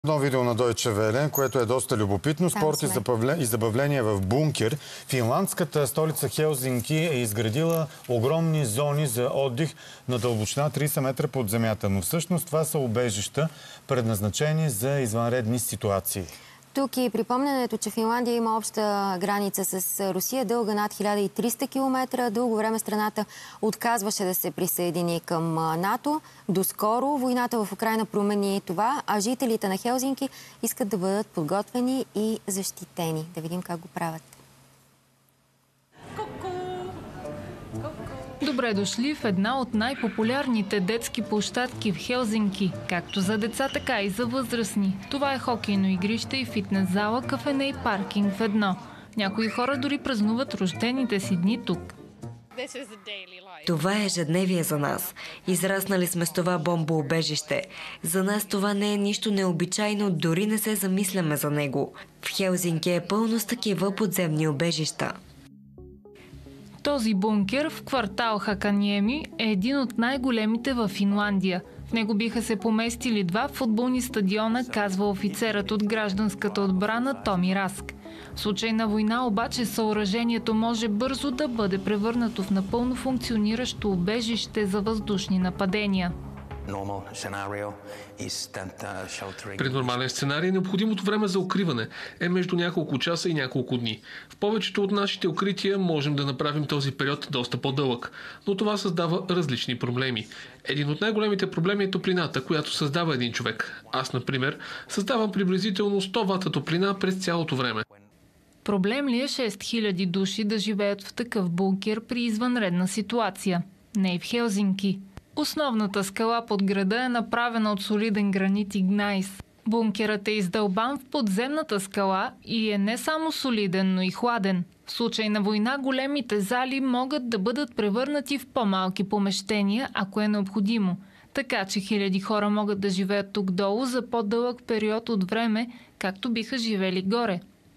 Едно видео на Deutsche Welle, което е доста любопитно. Спорт и забавление в бункер. Финландската столица Хелзинки е изградила огромни зони за отдих на дълбочина 30 метра под земята. Но всъщност това са убежища, предназначени за извънредни ситуации. Тук и припомнянето, че Финландия има обща граница с Русия, дълга над 1300 км. Дълго време страната отказваше да се присъедини към НАТО. Доскоро войната в Украйна промени това, а жителите на Хелзинки искат да бъдат подготвени и защитени. Да видим как го правят. Добре дошли в една от най-популярните детски площадки в Хелзинки, както за деца, така и за възрастни. Това е хокейно игрище и фитнес зала, кафене и паркинг в едно. Някои хора дори празнуват рождените си дни тук. Това е ежедневие за нас. Израснали сме с това бомбоубежище. За нас това не е нищо необичайно, дори не се замисляме за него. В Хелзинки е пълно с такива подземни убежища. Този бункер в квартал Хаканиеми е един от най-големите в Финландия. В него биха се поместили 2 футболни стадиона, казва офицерът от гражданската отбрана Томи Раск. В случай на война обаче съоръжението може бързо да бъде превърнато в напълно функциониращо убежище за въздушни нападения. При нормален сценарий необходимото време за укриване е между няколко часа и няколко дни. В повечето от нашите укрития можем да направим този период доста по-дълъг, но това създава различни проблеми. Един от най-големите проблеми е топлината, която създава един човек. Аз, например, създавам приблизително 100 вата топлина през цялото време. Проблем ли е 6000 души да живеят в такъв бункер при извънредна ситуация? Не и в Хелзинки. Основната скала под града е направена от солиден гранит и гнайс. Бункерът е издълбан в подземната скала и е не само солиден, но и хладен. В случай на война големите зали могат да бъдат превърнати в по-малки помещения, ако е необходимо. Така че хиляди хора могат да живеят тук долу за по-дълъг период от време, както биха живели горе.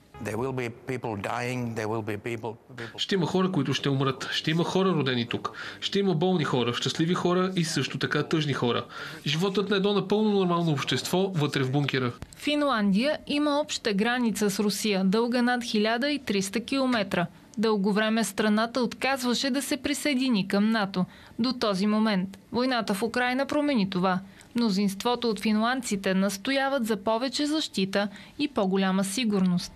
Ще има хора, които ще умрат. Ще има хора родени тук. Ще има болни хора, щастливи хора и също така тъжни хора. Животът на едно напълно нормално общество вътре в бункера. Финландия има обща граница с Русия, дълга над 1300 км. Дълго време страната отказваше да се присъедини към НАТО. До този момент. Войната в Украйна промени това. Мнозинството от финландците настояват за повече защита и по-голяма сигурност.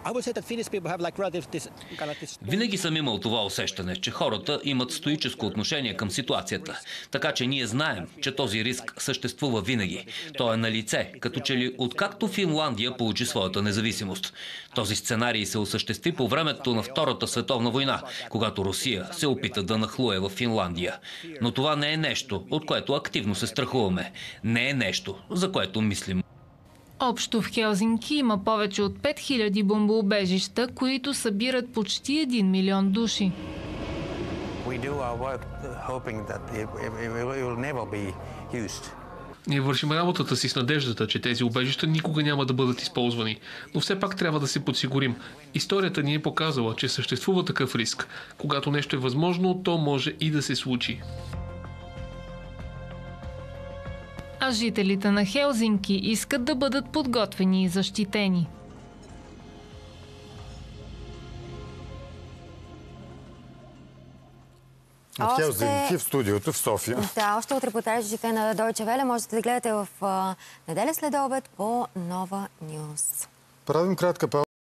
Винаги съм имал това усещане, че хората имат стоическо отношение към ситуацията. Така че ние знаем, че този риск съществува винаги. Той е на лице, като че ли откакто Финландия получи своята независимост. Този сценарий се осъществи по времето на Втората световна война, когато Русия се опита да нахлуе в Финландия. Но това не е нещо, от което активно се страхуваме. Не е нещо, за което мислим. Общо в Хелзинки има повече от 5000 бомбоубежища, които събират почти 1 милион души. Ние вършим работата си с надеждата, че тези убежища никога няма да бъдат използвани. Но все пак трябва да се подсигурим. Историята ни е показала, че съществува такъв риск. Когато нещо е възможно, то може и да се случи. А жителите на Хелзинки искат да бъдат подготвени и защитени. В Хелзинки, в студиото в София. Да, още от репортажите на Deutsche Welle можете да гледате в неделя след обед по Нова Нюс. Правим кратка пауза.